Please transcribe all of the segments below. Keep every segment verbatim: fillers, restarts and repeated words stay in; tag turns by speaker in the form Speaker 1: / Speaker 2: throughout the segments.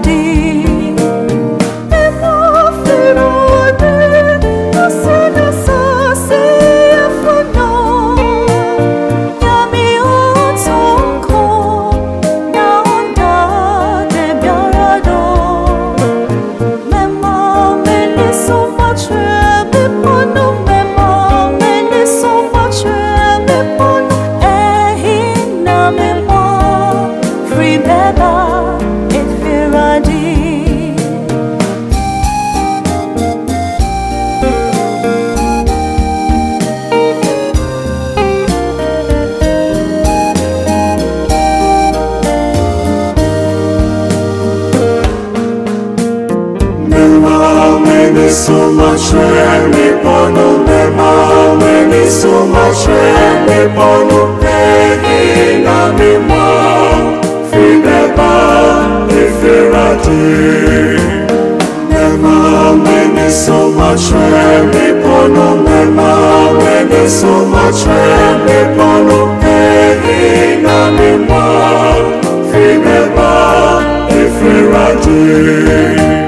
Speaker 1: So much rain, Nipono, Mema, when it's so much rain, Nipono, Peggy, Namima, Fideba, Ifirati. Mema, when it's so much rain, Nipono, Mema, when it's so much rain, Nipono, Peggy, Namima, Fideba, Ifirati.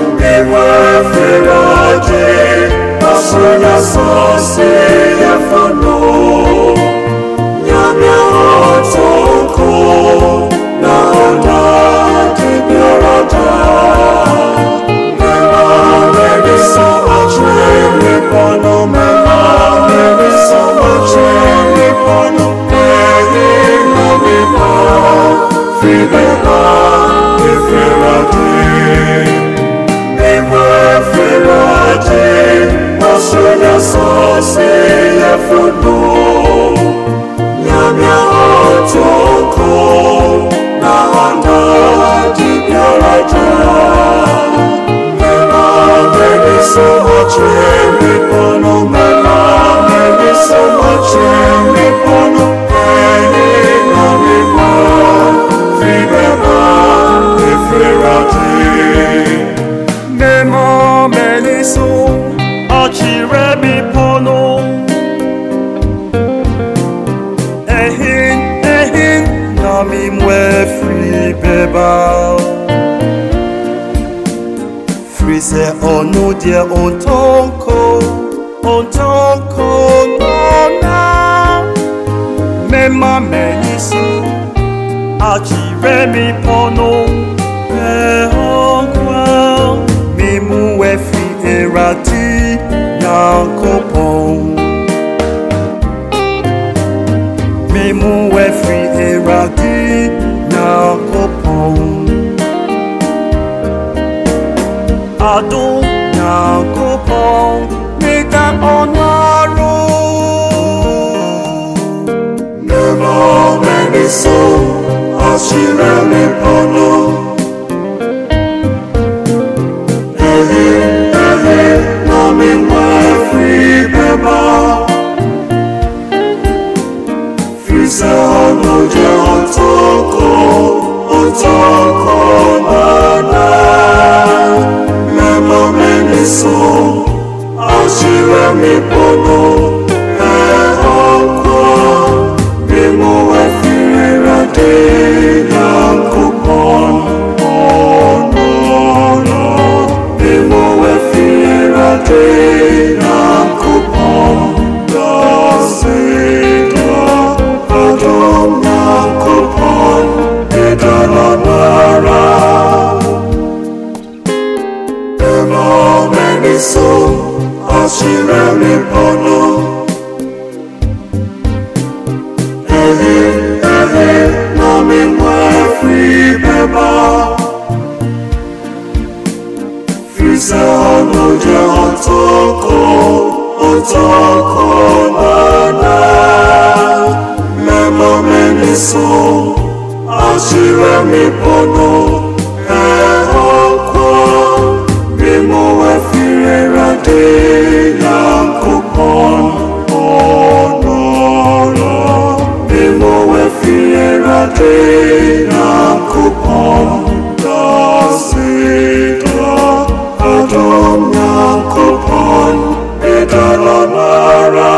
Speaker 1: Asuna sose ya fono Nyamya otoko Na onda tibiorata Mema meni so machwe Nipono mema meni so machwe Nipono Pegi no mima Fideba Ifirati Mema Firati Asuna sose ya fono Nyamya otoko Na onda tibiorata Mema meni so machwe Nipono mema meni so machwe Nipono Pegi no mima Fideba Ifirati Mema meni so Achire mi pono Ehin, ehin Na mi mwe free beba Free se onu dia ontonko Ontonko nona Mema meni so Achire mi pono Ehonkwa Mi mwe free erati Yankopon Memu efri eradi Yankopon Adon Yankopon Meda onaro Nema meniso Ashire me pono Ehi, ehi Nami Free Beba Free Sano Je Otoko Otoko Nana Mema Meniso Ashire mi pono Ehokwa Mimo Efire Rade Yankopon Oh no no Mimo Efire Rade So, Ashire mi pono Ehi, ehi, nami mwe free beba Free se hano je otoko Otoko nana Mema meni so Ashire mi pono Yankopon, oh no no, Mimo efire rade Yankopon, da sita, Adon Yankopon, Edalanara.